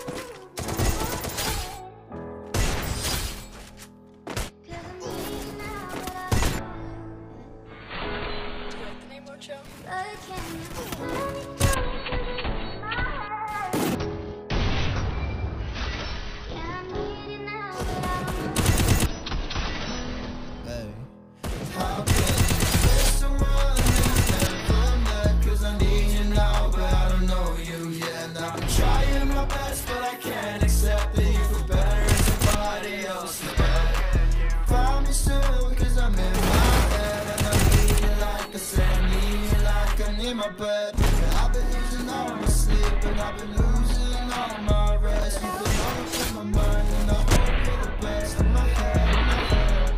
My bed, I've been losing all my sleep and I've been losing all my rest. You've been all up in my mind and I hope you're the best. In my head,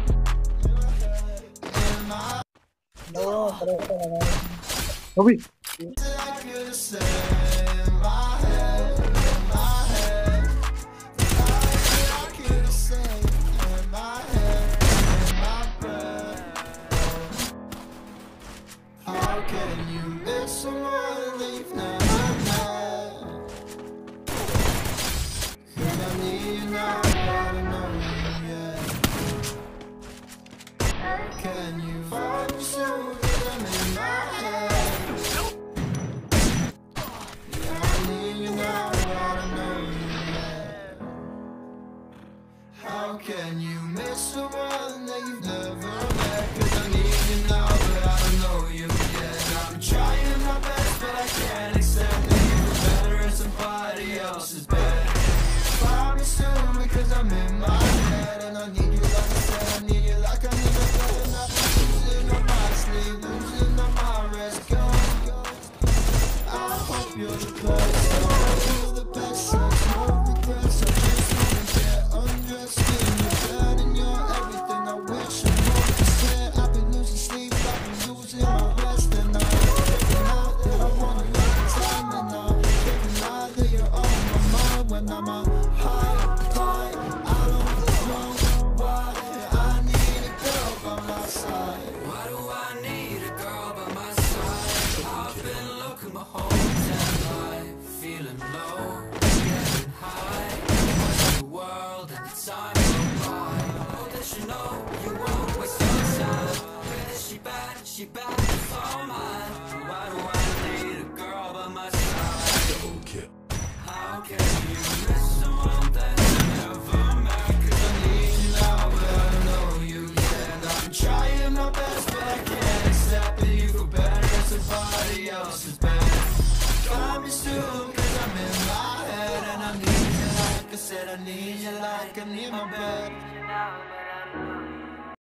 in my No, pero Bobby. I could say in my head, I could say in my head, in my bed. How can you miss someone that you've never met? 'Cause I need you now, but I don't know you yet. Can you find me soon? 'Cause I'm in my head. Yeah, I need you now, but I don't know you yet. How can you miss someone that you've never met? 'Cause I need you now, but I don't know you yet. I'm trying my best, but I can't accept that you're better in somebody else's bed. Find me soon, because I'm in my head. And I need you like I said, I need you like I need my breath. And I've been losing on my sleep, losing on my rest. Go, I hope you're the best. I hope you're the best. So no regrets, I just wanna get undressed in your bed. And you're everything I wish I knew to say. I've been losing sleep, I've been losing my rest. And I'm thinking out that I want a lot of time. And I'm thinking out that you're on my mind when I'm on high. I don't know why I need a girl by my side. Why do I need a girl by my side? I've been looking my whole damn life, feeling low, getting high, watching the world and the time go by. Oh, that you know you won't waste your time. Whether she bad, it's all mine. Why do I need a girl by my side? How can you miss someone that you never met? 'Cause I need you now, but I don't know you yet. I'm trying my best, but I can't accept that you feel better in somebody else's bed. Find me soon, 'cause I'm in my head. And I need you like I said, I need you like I need my bed.